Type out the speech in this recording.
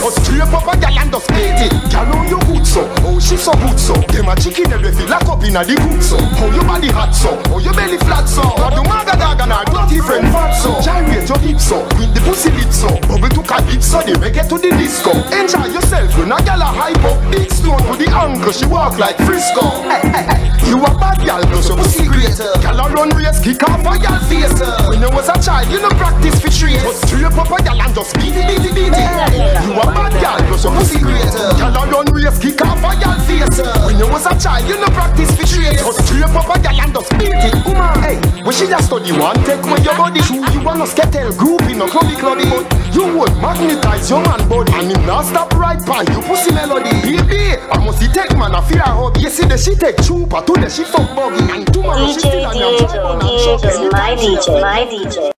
Just straight up a gal and just beat it. Gal on your good so, oh she so good so. Them a chicken every feel lock up in a the good so. How your body hot so, how your belly flat so. What do maga dog and our dirty friend fat so. Gyrate your hip so, with the pussy lit so. Bubble to a beat so, the reggae to the disco. Enjoy yourself when a gal a hype up. Big stone to the ankle, she walk like Frisco. Hey, hey, hey. You a bad gal, cause your pussy great. Gal a run race, kick off a gal face. When you was a child, you no practice for trace. But straight up a gal and just beat it, beat it, beat it. You a bad gal, cause your pussy great. Gal a run race, kick off a gal face. When you was a child, you no practice for trace. But straight up a gal and just beat it. Woman, hey, when she just study one, take away your body. You wanna skettle group in a clubby. But you would magnetize your man body. And him not stop right by you pussy melody. Baby, I must take man a fear hug. You see the she take chupa to the she fuck buggy. And tomorrow she still on your Diegoz is my DJ, my DJ.